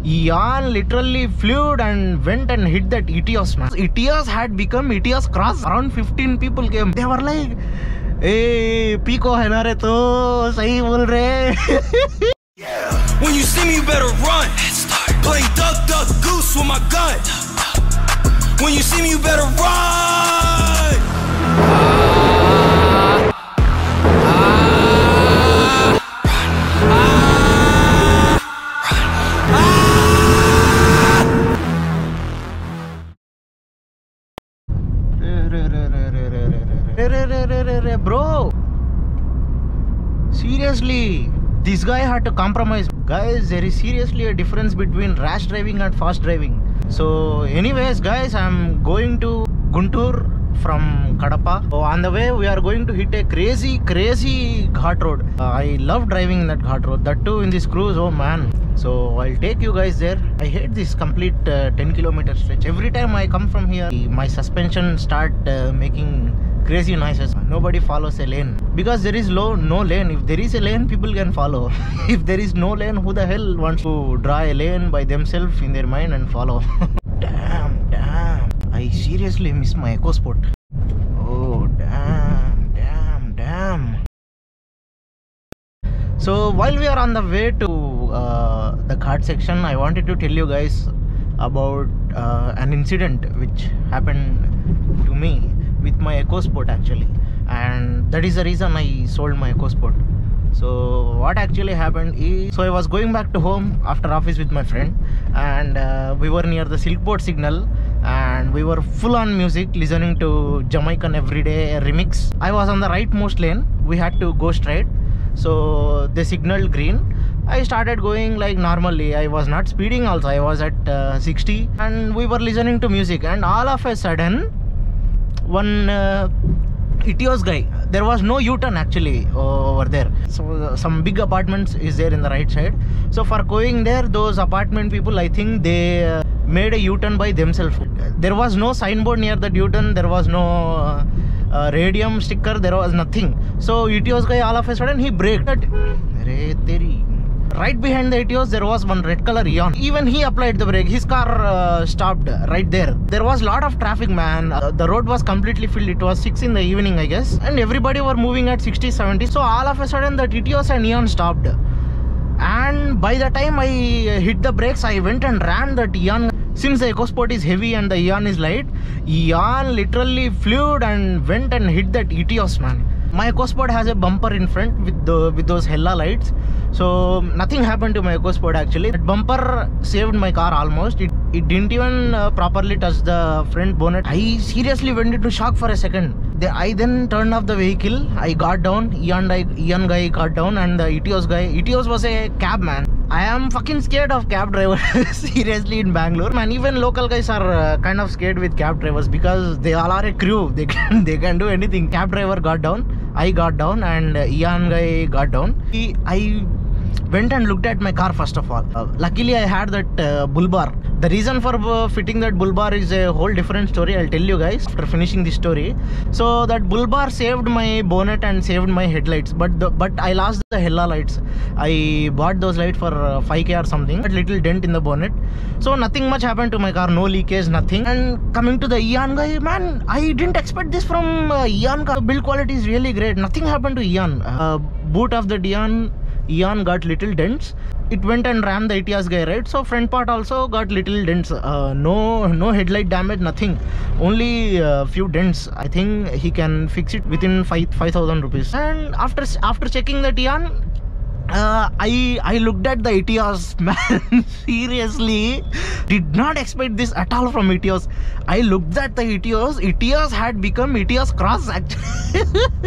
Ian literally flew and went and hit that Etios, man. Etios had become Etios Cross. Around 15 people came. They were like, hey, Pico hai na re to, sahi bol rahe. When you see me, you better run. Playing duck, duck, goose with my gun. When you see me, you better run. Bro, seriously, this guy had to compromise. Guys, there is seriously a difference between rash driving and fast driving. So anyways guys, I'm going to Guntur from Kadapa. So on the way we are going to hit a crazy ghat road. I love driving that ghat road, that too in this cruise. Oh man. So I'll take you guys there. I hate this complete 10-kilometer stretch. Every time I come from here, my suspension start making crazy noises. Nobody follows a lane because there is no lane. If there is a lane, people can follow. If there is no lane, who the hell wants to draw a lane by themselves in their mind and follow? Damn, I seriously miss my EcoSport. Oh damn. So while we are on the way to the ghat section, I wanted to tell you guys about an incident which happened to me with my EcoSport actually, and that is the reason I sold my EcoSport. So what actually happened is, so I was going back to home after office with my friend, and we were near the Silkboard signal, and we were full on music, listening to Jamaican Everyday remix. I was on the rightmost lane. We had to go straight, so they signaled green. I started going like normally. I was not speeding also. I was at 60, and we were listening to music, and all of a sudden one Etios guy, there was no U-turn actually over there. So some big apartments is there in the right side. So for going there, those apartment people, I think they made a U-turn by themselves. There was no signboard near that U-turn. There was no radium sticker. There was nothing. So Etios guy, all of a sudden he braked. Right behind the Etios, there was one red color Eon. Even he applied the brake. His car stopped right there. There was a lot of traffic, man. The road was completely filled. It was 6 in the evening, I guess. And everybody were moving at 60, 70. So all of a sudden, the Etios and Eon stopped. And by the time I hit the brakes, I went and ran that Eon. Since the EcoSport is heavy and the Eon is light, Eon literally flew and went and hit that Etios, man. My EcoSport has a bumper in front with those Hella lights, so nothing happened to my EcoSport actually. That bumper saved my car almost. It didn't even properly touch the front bonnet. I seriously went into shock for a second. I then turned off the vehicle. I got down. Eon guy got down, and the Etios guy. Etios was a cab, man. I am fucking scared of cab drivers. Seriously, in Bangalore, man. Even local guys are kind of scared with cab drivers because they all are a crew. They can do anything. Cab driver got down. I got down, and Eon guy got down. I went and looked at my car first of all. Luckily, I had that bull bar. The reason for fitting that bull bar is a whole different story. I'll tell you guys after finishing this story. So that bull bar saved my bonnet and saved my headlights, but I lost the Hella lights. I bought those lights for 5K or something. A little dent in the bonnet. So nothing much happened to my car. No leakage, nothing. And coming to the Eon guy, man, I didn't expect this from Eon car. Build quality is really great. Nothing happened to Eon. Boot of the Eon got little dents. It went and rammed the Etios guy, right? So front part also got little dents. No headlight damage, nothing. Only few dents. I think he can fix it within 5,000 rupees. And after checking the Eon, I looked at the Etios, man. Seriously, did not expect this at all from Etios. I looked at the Etios. Etios had become Etios Cross actually.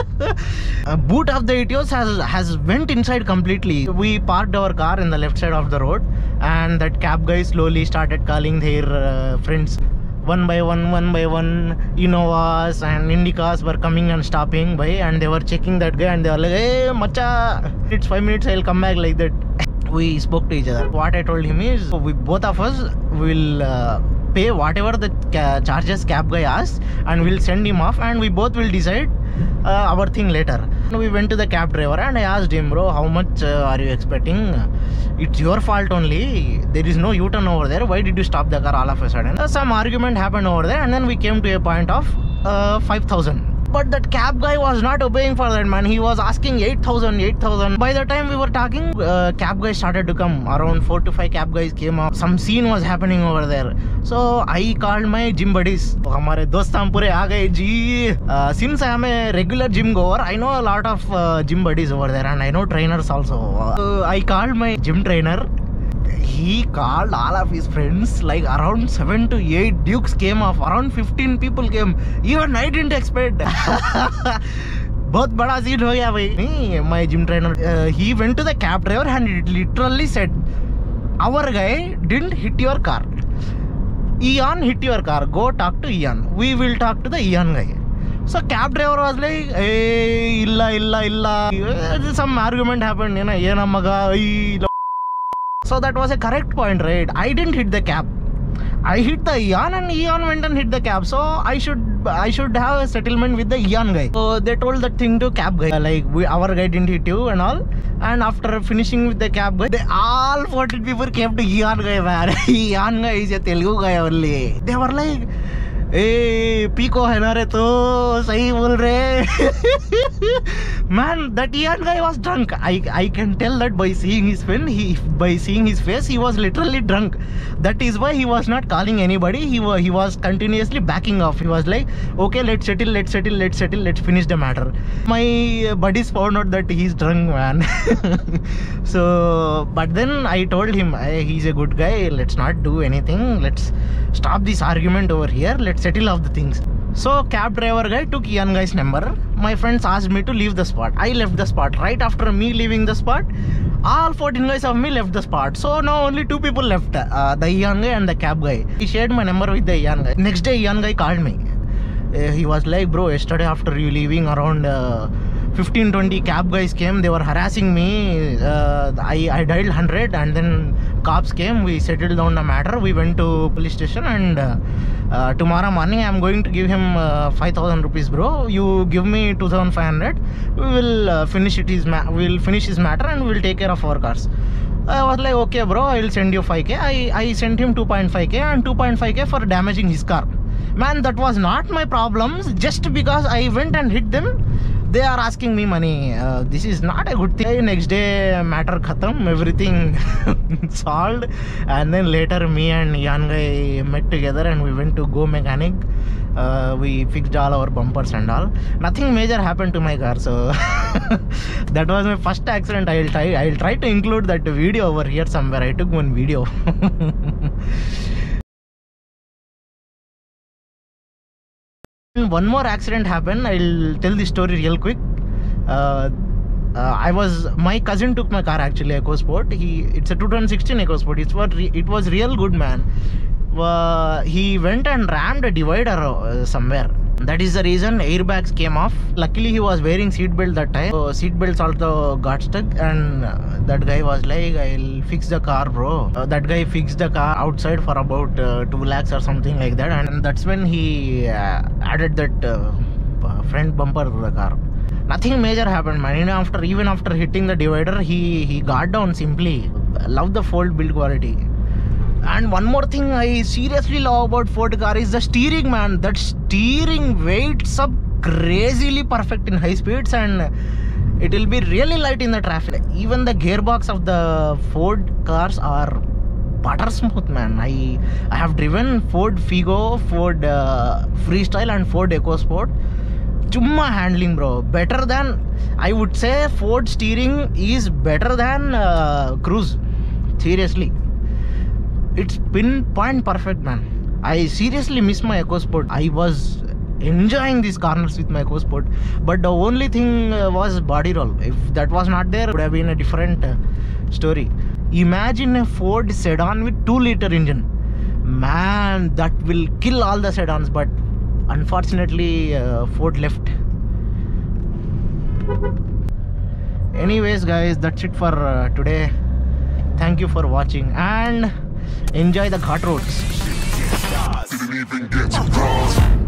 Boot of the Etios has went inside completely. We parked our car in the left side of the road, and that cab guy slowly started calling their friends. One by one, Innovas and Indicas were coming and stopping by, and they were checking that guy, and they were like, hey macha, it's 5 minutes, I'll come back, like that. We spoke to each other. What I told him is, both of us will pay whatever the charges cab guy asks, and we'll send him off, and we both will decide our thing later. We went to the cab driver and I asked him, bro, how much are you expecting? It's your fault only. There is no U-turn over there. Why did you stop the car all of a sudden? Some argument happened over there, and then we came to a point of 5,000. But that cab guy was not obeying for that, man. He was asking 8,000. By the time we were talking, cab guys started to come. Around 4 to 5 cab guys came up. Some scene was happening over there. So I called my gym buddies. हमारे दोस्त हम पूरे आ गए जी. Since I am a regular gym goer, I know a lot of gym buddies over there, and I know trainers also. I called my gym trainer. He called all of his friends, like around 7 to 8 dukes came off, around 15 people came. Even I didn't expect. बहुत बड़ा scene हो गया भाई. My gym trainer, he went to the cab driver and it literally said, our guy didn't hit your car. Ian hit your car. Go talk to Ian. We will talk to the Ian guy. So cab driver was like, hey, illa. Some argument happened, you know, so that was a correct point, right? I didn't hit the cab. I hit the Ian, and Ian went and hit the cab. So I should have a settlement with the Ian guy. So they told that thing to cab guy, like, our guy didn't hit you and all. And after finishing with the cab guy, all 14 people came to Ian guy, man. Ian guy is a Telugu guy only. They were like, hey, Pico है ना रे तो सही बोल रहे. Man, that Ian guy was drunk. I can tell that by seeing his face, he was literally drunk. That is why he was not calling anybody. He was continuously backing off. He was like, okay, let's settle, let's finish the matter. My buddies found out that he's drunk, man. So, but then I told him, hey, he's a good guy, let's not do anything, let's stop this argument over here, let's settle off the things. So cab driver guy took Ian guy's number. My friends asked me to leave the spot. I left the spot. Right after me leaving the spot, all 14 guys of me left the spot. So now only 2 people left, the Ian guy and the cab guy. He shared my number with the Ian guy. Next day Ian guy called me. He was like, bro, yesterday after you leaving, around 15-20 cab guys came. They were harassing me. I dialed 100 and then cops came. We settled down the matter. We went to police station, and tomorrow morning I'm going to give him 5,000 rupees, bro. You give me 2,500. We will finish his matter, and we will take care of our cars. I was like, okay, bro, I will send you 5k. I sent him 2.5k and 2.5k for damaging his car. Man, that was not my problems. Just because I went and hit them, they are asking me money. This is not a good thing. Next day, matter khatam, everything solved. And then later, me and Ian guy met together and we went to Go Mechanic. We fixed all our bumpers and all. Nothing major happened to my car. So that was my first accident. I'll try to include that video over here somewhere. I took one video. One more accident happened. I'll tell the story real quick. My cousin took my car, actually, EcoSport. It's a 2016 EcoSport. It was real good, man. He went and rammed a divider somewhere. That is the reason airbags came off. Luckily he was wearing seat belt that time, so seat belts also got stuck, and that guy was like, I'll fix the car, bro. That guy fixed the car outside for about 2 lakhs or something like that, and that's when he added that front bumper to the car. Nothing major happened, man. Even after hitting the divider, he got down simply. Love the Ford build quality. And one more thing I seriously love about Ford car is the steering, man. That steering weights up crazily perfect in high speeds, and it will be really light in the traffic. Even the gearbox of the Ford cars are butter smooth, man. I have driven Ford Figo, Ford Freestyle and Ford EcoSport. Chumma handling, bro. Better than, I would say Ford steering is better than Cruise. Seriously. It's pinpoint perfect, man. I seriously miss my EcoSport. I was enjoying these corners with my EcoSport, but the only thing was body roll. If that was not there, it would have been a different story. Imagine a Ford sedan with 2-liter engine. Man, that will kill all the sedans, but unfortunately Ford left. Anyways, guys, that's it for today. Thank you for watching, and enjoy the Ghat roads. didn't even get to cross.